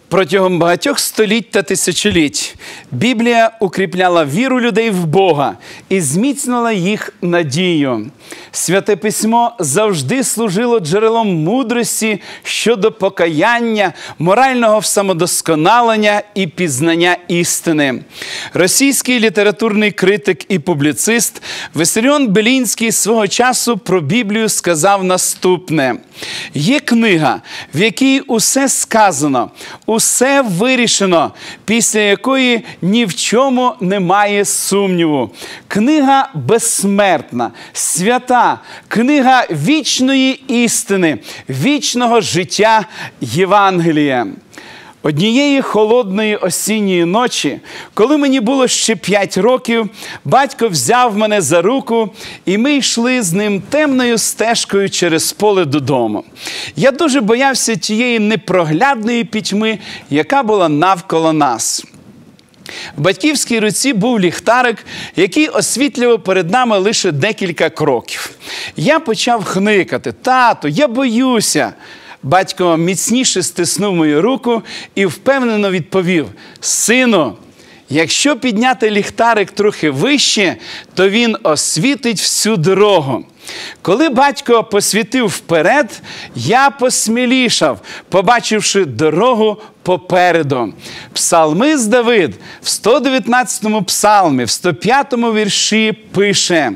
Протягом багатьох століть та тисячоліть Біблія укріпляла віру людей в Бога і зміцнила їх надію. Святе Письмо завжди служило джерелом мудрості щодо покаяння, морального самодосконалення і пізнання істини. Російський літературний критик і публіцист Виссаріон Белінський свого часу про Біблію сказав наступне. Є книга, в якій усе сказано, усе вирішено, після якої ні в чому немає сумніву. Книга безсмертна, свята, книга вічної істини, вічного життя Євангелія. Однієї холодної осінньої ночі, коли мені було ще 5 років, батько взяв мене за руку, і ми йшли з ним темною стежкою через поле додому. Я дуже боявся тієї непроглядної пітьми, яка була навколо нас. В батьківській руці був ліхтарик, який освітлював перед нами лише декілька кроків. Я почав хникати: «Тату, я боюся!» Батько міцніше стиснув мою руку і впевнено відповів: «Сину, якщо підняти ліхтарик трохи вище, то він освітить всю дорогу». Коли батько посвітив вперед, я посмілішав, побачивши дорогу попереду. Псалмист Давид в 119-му псалмі, в 105-му вірші пише: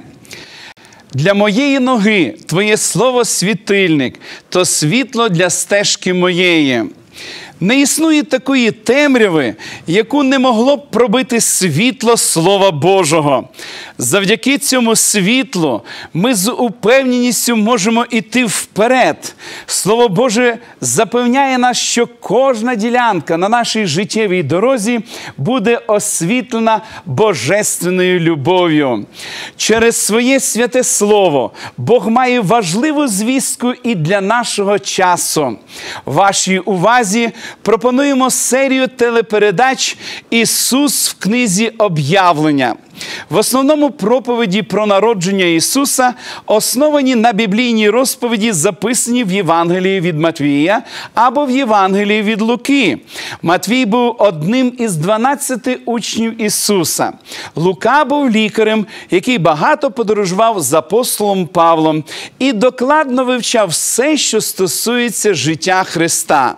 «Для моєї ноги Твоє слово світильник, то світло для стежки моєї». Не існує такої темряви, яку не могло б пробити світло Слова Божого. Завдяки цьому світлу ми з упевненістю можемо йти вперед. Слово Боже запевняє нас, що кожна ділянка на нашій життєвій дорозі буде освітлена божественною любов'ю. Через своє святе Слово Бог має важливу звістку і для нашого часу. Вашій увазі пропонуємо серію телепередач «Ісус в книзі Об'явлення». В основному проповіді про народження Ісуса основані на біблійній розповіді, записані в Євангелії від Матвія або в Євангелії від Луки. Матвій був одним із 12 учнів Ісуса. Лука був лікарем, який багато подорожував з апостолом Павлом і докладно вивчав все, що стосується життя Христа.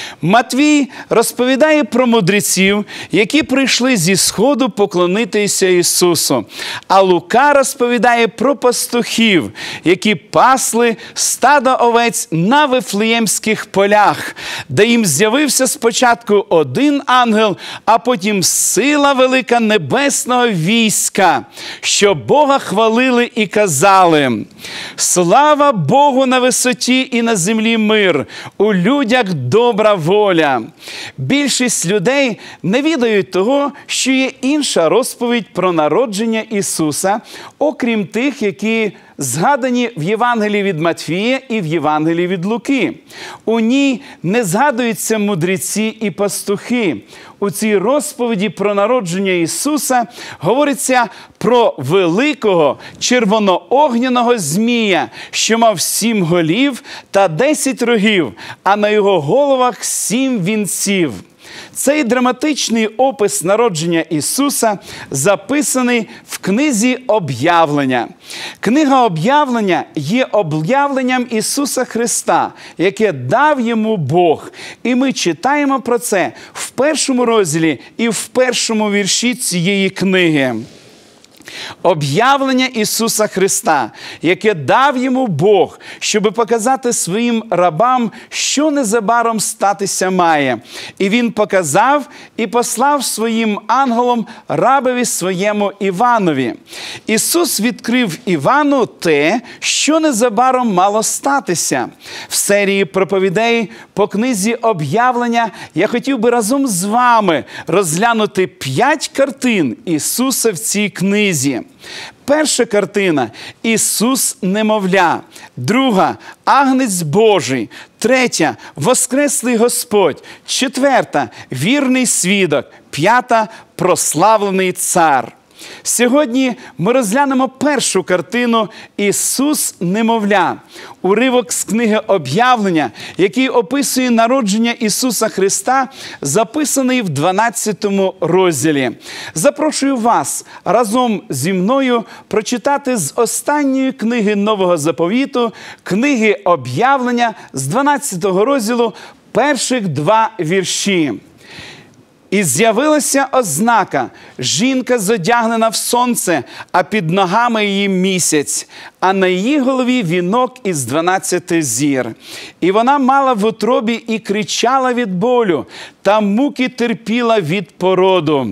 Матвій розповідає про мудреців, які прийшли зі Сходу поклонитися Ісусу. А Лука розповідає про пастухів, які пасли стадо овець на Вифлеємських полях, де їм з'явився спочатку один ангел, а потім сила велика небесного війська, що Бога хвалили і казали: «Слава Богу на висоті і на землі мир, у людях добра воля». Більшість людей не відають того, що є інша розповідь про народження Ісуса, окрім тих, які згадані в Євангелії від Матвія і в Євангелії від Луки. У ній не згадуються мудреці і пастухи. У цій розповіді про народження Ісуса говориться про великого червоноогняного змія, що мав 7 голів та 10 рогів, а на його головах 7 вінців. Цей драматичний опис народження Ісуса записаний в книзі «Об'явлення». Книга «Об'явлення» є об'явленням Ісуса Христа, яке дав йому Бог. І ми читаємо про це в 1 розділі і в 1 вірші цієї книги. Об'явлення Ісуса Христа, яке дав йому Бог, щоб показати своїм рабам, що незабаром статися має. І він показав і послав своїм ангелом рабові своєму Іванові. Ісус відкрив Івану те, що незабаром мало статися. В серії проповідей по книзі «Об'явлення» я хотів би разом з вами розглянути 5 картин Ісуса в цій книзі. Перша картина – Ісус немовля. Друга – Агнець Божий. Третя – Воскреслий Господь. Четверта – Вірний свідок. П'ята – Прославлений цар. Сьогодні ми розглянемо першу картину «Ісус немовля», уривок з книги «Об'явлення», який описує народження Ісуса Христа, записаний в 12 розділі. Запрошую вас разом зі мною прочитати з останньої книги Нового Заповіту, книги «Об'явлення» з 12 розділу перших 2 вірші. «І з'явилася ознака, жінка зодягнена в сонце, а під ногами її місяць, а на її голові вінок із 12 зір. І вона мала в утробі і кричала від болю, та муки терпіла від породу».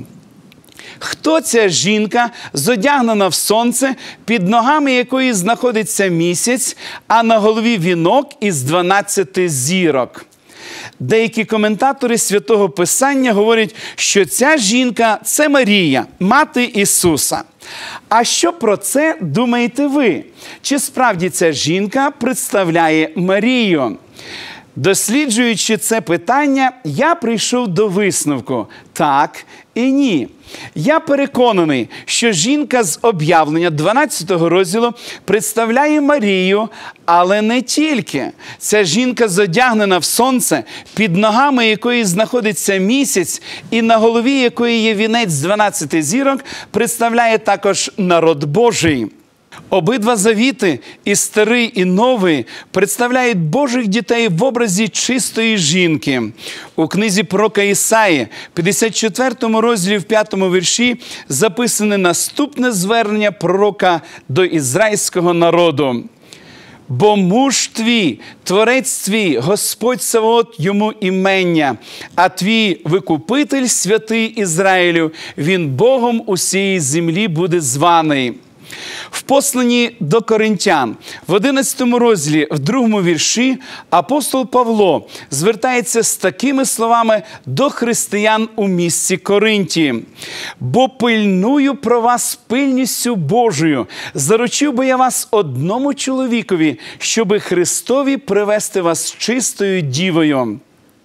Хто ця жінка, зодягнена в сонце, під ногами якої знаходиться місяць, а на голові вінок із 12 зірок? Деякі коментатори Святого Писання говорять, що ця жінка – це Марія, мати Ісуса. А що про це думаєте ви? Чи справді ця жінка представляє Марію? Досліджуючи це питання, я прийшов до висновку – так і ні. Я переконаний, що жінка з Об'явлення 12 розділу представляє Марію, але не тільки. Ця жінка зодягнена в сонце, під ногами якої знаходиться місяць і на голові якої є вінець з 12 зірок, представляє також народ Божий. Обидва завіти, і старий, і новий, представляють Божих дітей в образі чистої жінки. У книзі пророка Ісаї, 54 розділі, в 5 вірші, записане наступне звернення пророка до ізраїльського народу. «Бо муж твій, творець твій, Господь Саваот йому імення, а твій викупитель, святий Ізраїлю, він Богом усієї землі буде званий». В посланні до Коринтян, в 11 розділі, в 2 вірші, апостол Павло звертається з такими словами до християн у місті Коринті. «Бо пильную про вас пильністю Божою, заручив би я вас одному чоловікові, щоби Христові привести вас чистою дівою».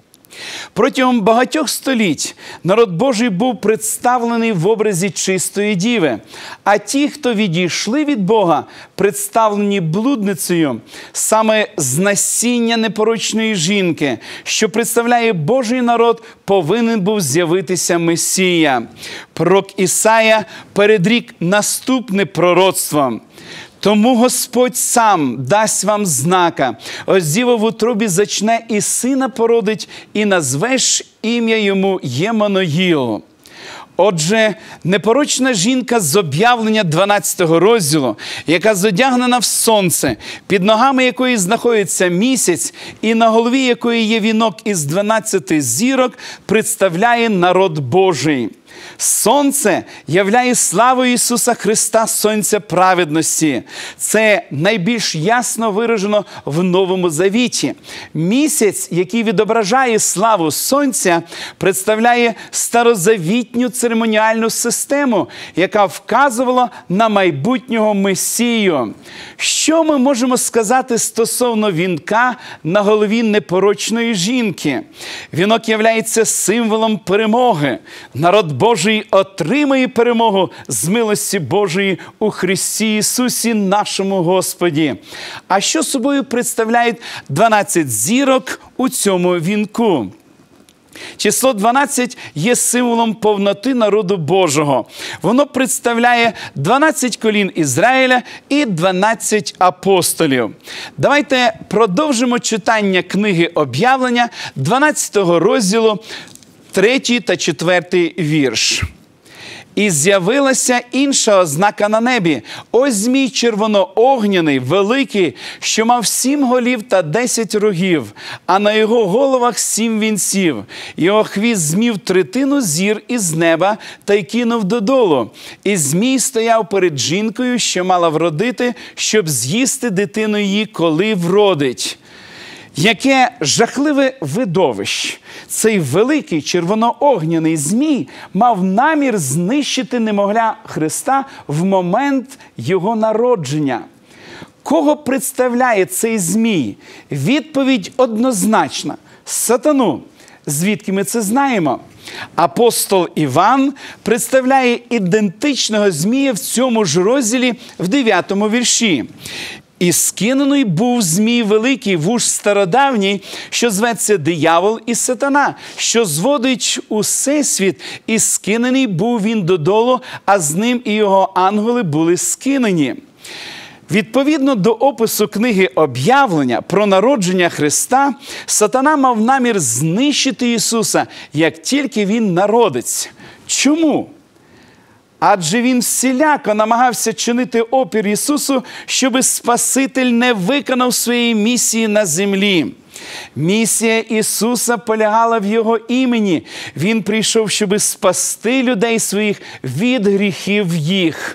Протягом багатьох століть народ Божий був представлений в образі чистої діви, а ті, хто відійшли від Бога, представлені блудницею, саме з насіння непорочної жінки, що представляє Божий народ, повинен був з'явитися Месія. Пророк Ісая передрік наступне пророцтво. «Тому Господь сам дасть вам знака, ось діва в утробі зачне і сина породить, і назвеш ім'я йому Ємануїл». Отже, непорочна жінка з Об'явлення 12 розділу, яка зодягнена в сонце, під ногами якої знаходиться місяць і на голові якої є вінок із 12 зірок, представляє народ Божий. Сонце являє славу Ісуса Христа, сонця праведності. Це найбільш ясно виражено в Новому Завіті. Місяць, який відображає славу сонця, представляє старозавітню церемоніальну систему, яка вказувала на майбутнього Месію. Що ми можемо сказати стосовно вінка на голові непорочної жінки? Вінок являється символом перемоги. Народ Божий отримає перемогу з милості Божої у Христі Ісусі нашому Господі. А що собою представляють 12 зірок у цьому вінку? Число 12 є символом повноти народу Божого. Воно представляє 12 колін Ізраїля і 12 апостолів. Давайте продовжимо читання книги Об'явлення 12 розділу, 3 та 4 вірш. «І з'явилася інша ознака на небі. Ось змій червоноогняний, великий, що мав 7 голів та 10 рогів, а на його головах 7 вінців. Його хвіст змів третину зір із неба та й кинув додолу. І змій стояв перед жінкою, що мала вродити, щоб з'їсти дитину її, коли вродить». Яке жахливе видовище! Цей великий червоноогняний змій мав намір знищити немовля Христа в момент його народження. Кого представляє цей змій? Відповідь однозначна – сатану. Звідки ми це знаємо? Апостол Іван представляє ідентичного Змія в цьому ж розділі в 9 вірші. «І скинений був Змій великий, вуж стародавній, що зветься диявол і сатана, що зводить усе світ, і скинений був він додолу, а з ним і його ангели були скинені». Відповідно до опису книги «Об'явлення» про народження Христа, сатана мав намір знищити Ісуса, як тільки Він народиться. Чому? Адже він всіляко намагався чинити опір Ісусу, щоби Спаситель не виконав своєї місії на землі. Місія Ісуса полягала в Його імені. Він прийшов, щоби спасти людей своїх від гріхів їх.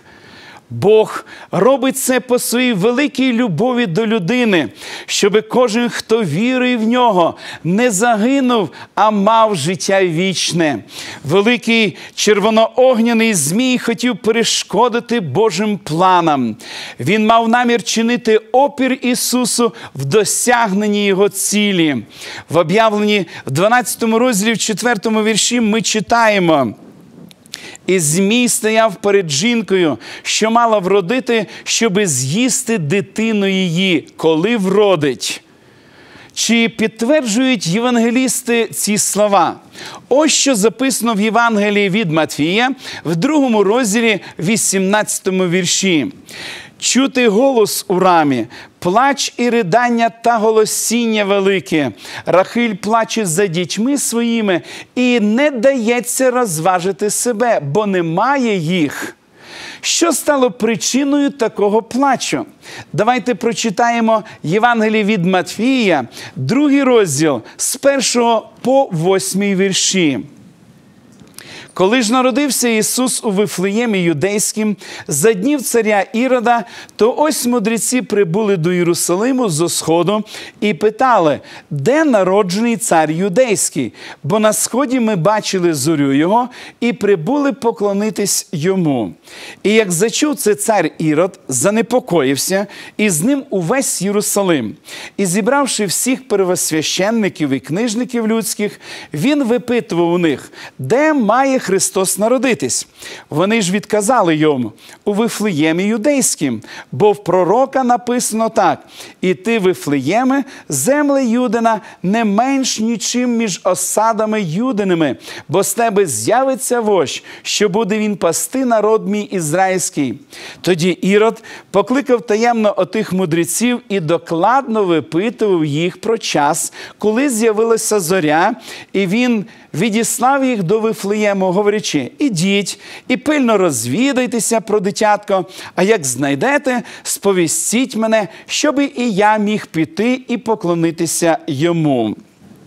Бог робить це по своїй великій любові до людини, щоби кожен, хто вірує в Нього, не загинув, а мав життя вічне. Великий червоноогняний Змій хотів перешкодити Божим планам. Він мав намір чинити опір Ісусу в досягненні Його цілі. В Об'явленні в 12 розділі, в 4 вірші ми читаємо: «І Змій стояв перед жінкою, що мала вродити, щоби з'їсти дитину її, коли вродить». Чи підтверджують євангелісти ці слова? Ось що записано в Євангелії від Матвія, в 2 розділі, 18 вірші. «Чути голос у рамі, плач і ридання та голосіння велике. Рахиль плаче за дітьми своїми і не дається розважити себе, бо немає їх». Що стало причиною такого плачу? Давайте прочитаємо Євангеліє від Матвія, 2 розділ, з 1 по 8 вірші. «Коли ж народився Ісус у Вифлеємі Юдейським за днів царя Ірода, то ось мудреці прибули до Єрусалиму зо сходу і питали, де народжений цар Юдейський? Бо на сході ми бачили зорю його і прибули поклонитись йому. І як зачув це цар Ірод, занепокоївся, і з ним увесь Єрусалим. І зібравши всіх первосвященників і книжників людських, він випитував у них, де має Христос народитись. Вони ж відказали йому, у Вифлеємі Юдейським, бо в пророка написано так: «І ти, Вифлеєме, земле Юдина, не менш нічим між осадами юдиними, бо з тебе з'явиться вождь, що буде він пасти народ мій ізраїльський». Тоді Ірод покликав таємно отих мудреців і докладно випитував їх про час, коли з'явилася зоря, і він відіслав їх до Вифлеєму, говорячи, ідіть і пильно розвідайтеся про дитятко, а як знайдете, сповістіть мене, щоби і я міг піти і поклонитися йому.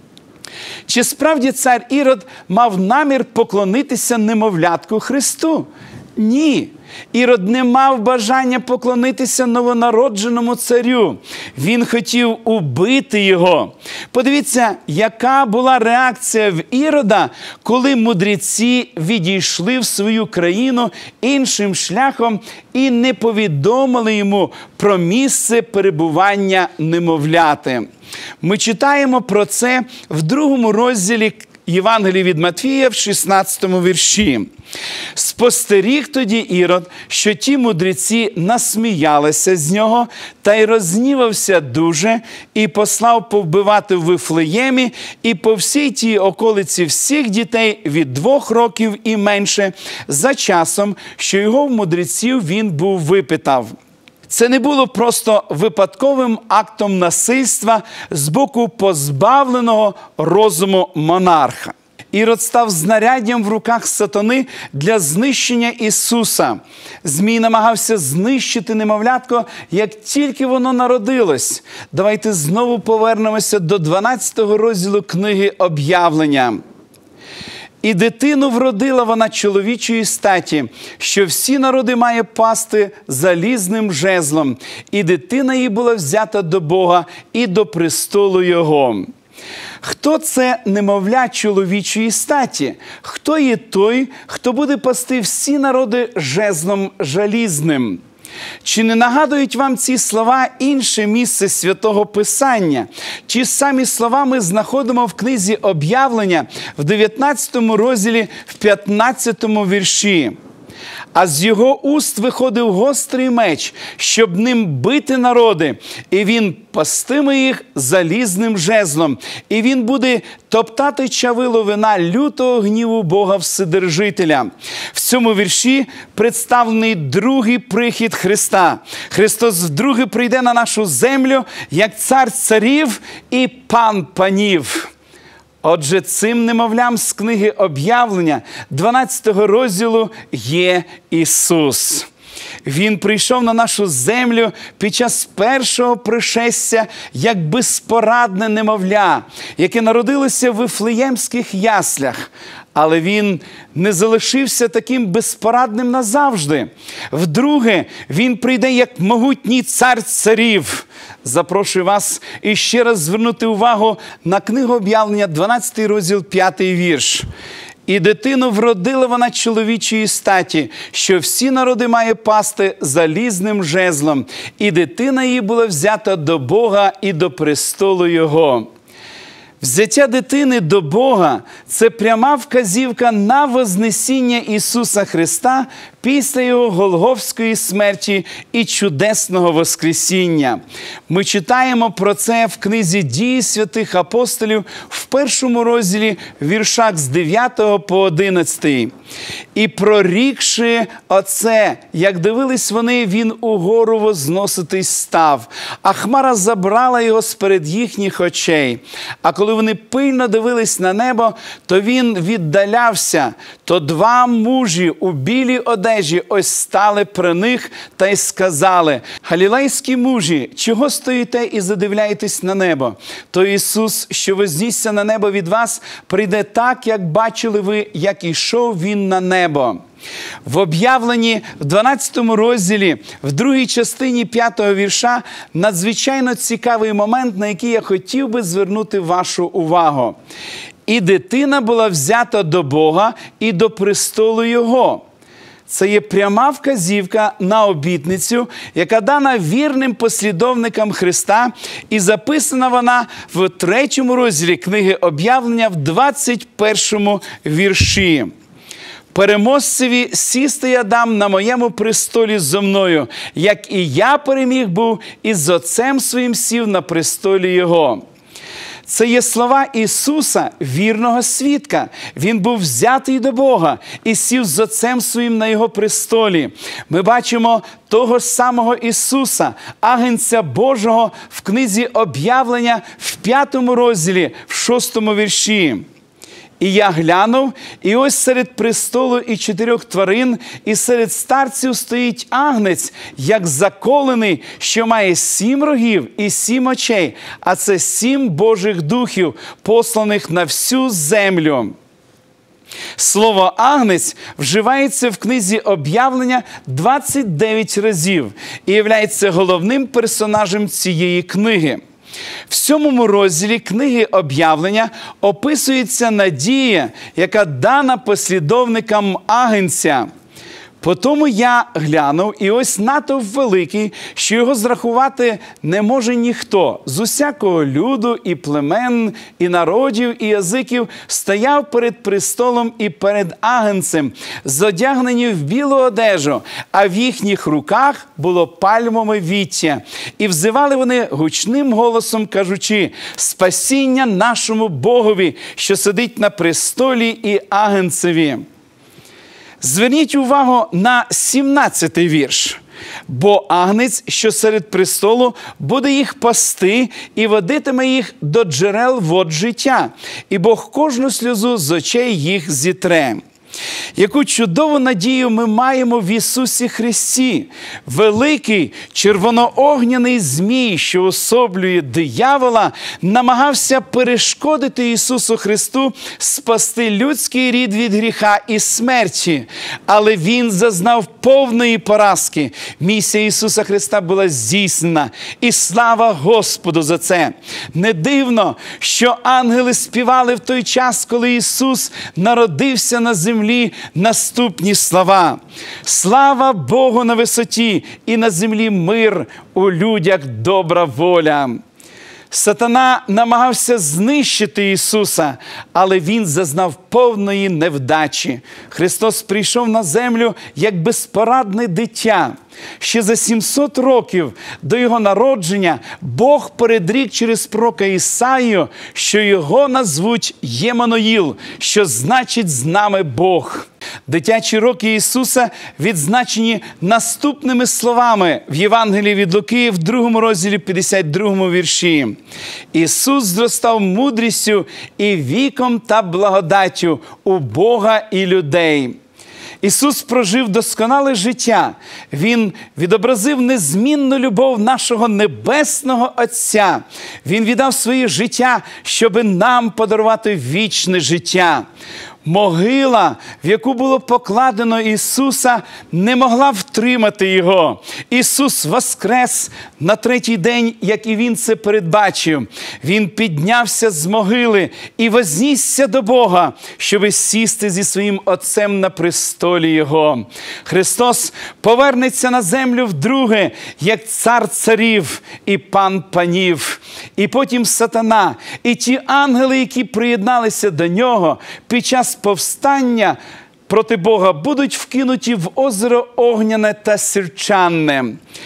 Чи справді цар Ірод мав намір поклонитися немовлятку Христу? Ні. Ірод не мав бажання поклонитися новонародженому царю. Він хотів убити його. Подивіться, яка була реакція в Ірода, коли мудреці відійшли в свою країну іншим шляхом і не повідомили йому про місце перебування немовляти. Ми читаємо про це в 2 розділі Євангелії від Матвія в 16 вірші. «Спостеріг тоді Ірод, що ті мудреці насміялися з нього, та й рознівався дуже, і послав повбивати в Вифлеємі і по всій тій околиці всіх дітей від 2 років і менше, за часом, що його в мудреців він був випитав». Це не було просто випадковим актом насильства з боку позбавленого розуму монарха. Ірод став знаряддям в руках сатани для знищення Ісуса. Змій намагався знищити немовлятко, як тільки воно народилось. Давайте знову повернемося до 12 розділу книги «Об'явлення». «І дитину вродила вона чоловічої статі, що всі народи має пасти залізним жезлом. І дитина її була взята до Бога і до престолу Його». Хто це немовля чоловічої статі? Хто є той, хто буде пасти всі народи жезлом жалізним? Чи не нагадують вам ці слова інше місце Святого Писання? Ті самі слова ми знаходимо в книзі Об'явлення в 19 розділі, в 15 вірші. А з його уст виходив гострий меч, щоб ним бити народи, і він пастиме їх залізним жезлом, і він буде топтати чавило вина лютого гніву Бога Вседержителя. В цьому вірші представлений другий прихід Христа. Христос вдруге прийде на нашу землю як цар царів і пан панів. Отже, цим немовлям з книги Об'явлення 12 розділу є Ісус. Він прийшов на нашу землю під час першого пришестя як безпорадне немовля, яке народилося в Вифлеємських яслях. Але він не залишився таким безпорадним назавжди. Вдруге, він прийде як могутній цар царів. Запрошую вас іще раз звернути увагу на книгу Об'явлення, 12 розділ, 5 вірш. «І дитину вродила вона чоловічої статі, що всі народи має пасти залізним жезлом. І дитина її була взята до Бога і до престолу Його». Взяття дитини до Бога – це пряма вказівка на вознесіння Ісуса Христа після Його голгофської смерті і чудесного воскресіння. Ми читаємо про це в книзі «Дії святих апостолів» в 1 розділі, в віршах з 9 по 11. «І прорікши оце, як дивились вони, він угору возноситись став, а хмара забрала його сперед їхніх очей. А коли вони пильно дивились на небо, то він віддалявся, то два мужі у білій одежі ось стали при них та й сказали: Галілейські мужі, чого стоїте і задивляєтесь на небо? То Ісус, що вознісся на небо від вас, прийде так, як бачили ви, як ішов він на небо». В Об'явленні, в 12 розділі, в другій частині 5 вірша, надзвичайно цікавий момент, на який я хотів би звернути вашу увагу. «І дитина була взята до Бога і до престолу Його». Це є пряма вказівка на обітницю, яка дана вірним послідовникам Христа, і записана вона в 3 розділі книги Об'явлення в 21 вірші. «Переможцеві сісти я дам на моєму престолі зо мною, як і я переміг був, і з Отцем своїм сів на престолі Його». Це є слова Ісуса, вірного свідка. Він був взятий до Бога і сів з Отцем своїм на Його престолі. Ми бачимо того ж самого Ісуса, агнця Божого, в книзі Об'явлення в 5 розділі, в 6 вірші. «І я глянув, і ось серед престолу і 4 тварин, і серед старців стоїть агнець, як заколений, що має 7 рогів і 7 очей, а це 7 Божих духів, посланих на всю землю». Слово «агнець» вживається в книзі Об'явлення 29 разів і є головним персонажем цієї книги. В 7 розділі книги Об'явлення описується надія, яка дана послідовникам агнця. «Потому я глянув, і ось натовп великий, що його зрахувати не може ніхто. З усякого люду, і племен, і народів, і язиків стояв перед престолом і перед агнцем, зодягнені в білу одежу, а в їхніх руках було пальмове віття. І взивали вони гучним голосом, кажучи: спасіння нашому Богові, що сидить на престолі, і агнцеві». Зверніть увагу на 17-й вірш. «Бо агнець, що серед престолу, буде їх пасти і водитиме їх до джерел вод життя, і Бог кожну сльозу з очей їх зітре». Яку чудову надію ми маємо в Ісусі Христі! Великий червоноогняний змій, що особлює диявола, намагався перешкодити Ісусу Христу спасти людський рід від гріха і смерті. Але Він зазнав повної поразки. Місія Ісуса Христа була здійснена. І слава Господу за це! Не дивно, що ангели співали в той час, коли Ісус народився на землі, землі наступні слова. Слава Богу на висоті, і на землі мир, у людях добра воля. Сатана намагався знищити Ісуса, але Він зазнав повної невдачі. Христос прийшов на землю як безпорадне дитя. Ще за 700 років до Його народження Бог передрік через пророка Ісаїю, що Його назвуть Ємануїл, що значить «з нами Бог». Дитячі роки Ісуса відзначені наступними словами в Євангелії від Луки в 2 розділі 52 вірші. «Ісус зростав мудрістю і віком та благодаттю у Бога і людей». Ісус прожив досконале життя. Він відобразив незмінну любов нашого Небесного Отця. Він віддав своє життя, щоби нам подарувати вічне життя. Могила, в яку було покладено Ісуса, не могла втримати Його. Ісус воскрес на третій день, як і Він це передбачив. Він піднявся з могили і вознісся до Бога, щоби сісти зі своїм Отцем на престолі Його. Христос повернеться на землю вдруге, як цар царів і пан панів. І потім сатана, і ті ангели, які приєдналися до Нього під час повстання проти Бога, будуть вкинуті в озеро огняне та сірчанне.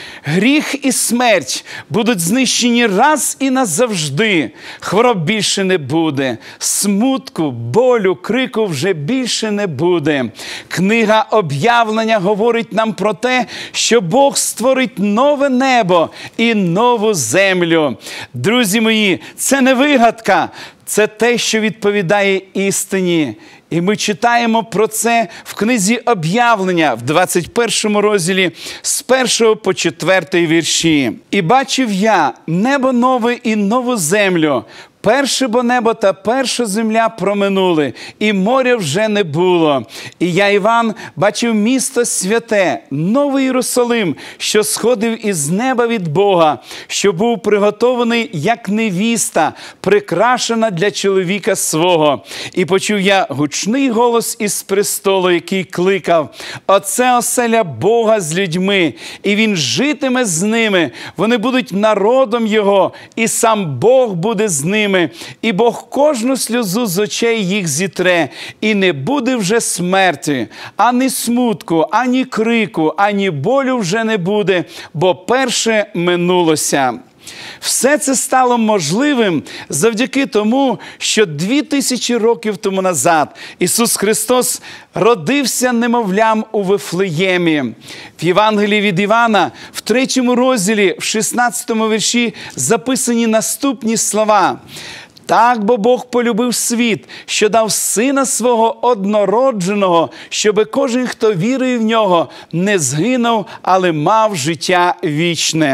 Гріх і смерть будуть знищені раз і назавжди. Хвороб більше не буде. Смутку, болю, крику вже більше не буде. Книга Об'явлення говорить нам про те, що Бог створить нове небо і нову землю. Друзі мої, це не вигадка, це те, що відповідає істині. І ми читаємо про це в книзі Об'явлення в 21 розділі з 1 по 4 вірші. «І бачив я небо нове і нову землю. Перше бо небо та перша земля проминули, і моря вже не було. І я, Іван, бачив місто святе, Новий Єрусалим, що сходив із неба від Бога, що був приготований, як невіста, прикрашена для чоловіка свого. І почув я гучний голос із престолу, який кликав: «Оце оселя Бога з людьми, і Він житиме з ними, вони будуть народом Його, і сам Бог буде з ними. І Бог кожну сльозу з очей їх зітре, і не буде вже смерті, ані смутку, ані крику, ані болю вже не буде, бо перше минулося». Все це стало можливим завдяки тому, що 2000 років тому назад Ісус Христос родився немовлям у Вифлеємі. В Євангелії від Івана, в 3 розділі, в 16 вірші записані наступні слова. «Так, бо Бог полюбив світ, що дав Сина Свого однородженого, щоби кожен, хто вірує в Нього, не згинув, але мав життя вічне».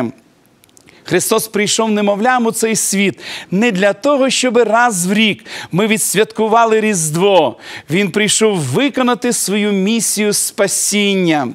Христос прийшов немовлям у цей світ не для того, щоб раз в рік ми відсвяткували Різдво. Він прийшов виконати свою місію спасіння.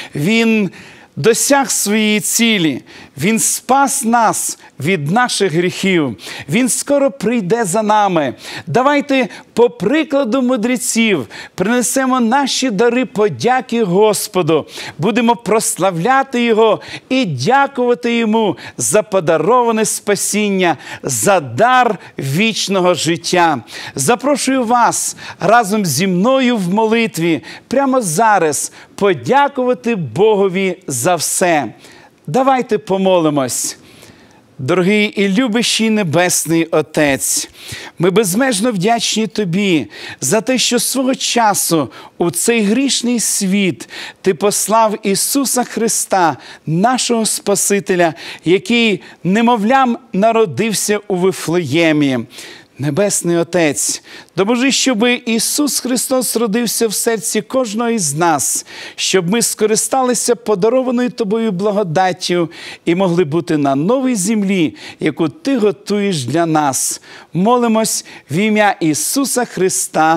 Він досяг своєї цілі. Він спас нас від наших гріхів. Він скоро прийде за нами. Давайте, по прикладу мудреців, принесемо наші дари подяки Господу. Будемо прославляти Його і дякувати Йому за подароване спасіння, за дар вічного життя. Запрошую вас разом зі мною в молитві прямо зараз подякувати Богові за все. Давайте помолимось. Дорогий і любящий Небесний Отець, ми безмежно вдячні Тобі за те, що свого часу у цей грішний світ Ти послав Ісуса Христа, нашого Спасителя, який немовлям народився у Вифлеємі. Небесний Отець, допоможи, щоб Ісус Христос родився в серці кожного із нас, щоб ми скористалися подарованою Тобою благодаттю і могли бути на новій землі, яку Ти готуєш для нас. Молимось в ім'я Ісуса Христа.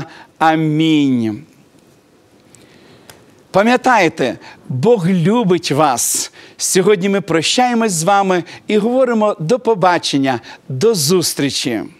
Амінь. Пам'ятайте, Бог любить вас. Сьогодні ми прощаємось з вами і говоримо до побачення, до зустрічі.